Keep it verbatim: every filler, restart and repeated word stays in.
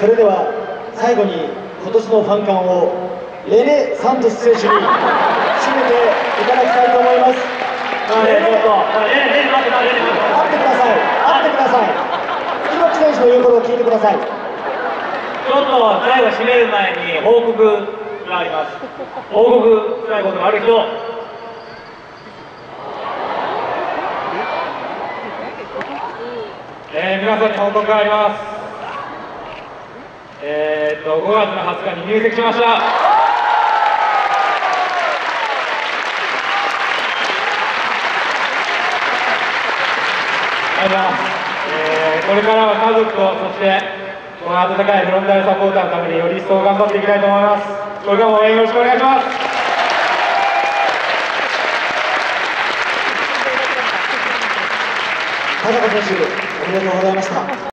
それでは最後に今年のファンカンをレネ・サントス選手に締めていただきたいと思います。レネ、ちょっとレネ、レネ、待って待って待ってください。待ってください。黒木選手の言うことを聞いてください。 ちょっと最後締める前に報告があります。報告したいことがある人。えー、皆さんに報告があります。えー、っとごがつのはつかに入籍しました。ありがとうございます。えー、これからは家族と、そしてこの温かいフロンターレサポーターのためにより一層頑張っていきたいと思います。これからも応援よろしくお願いします。 田中選手、おめでとうございました。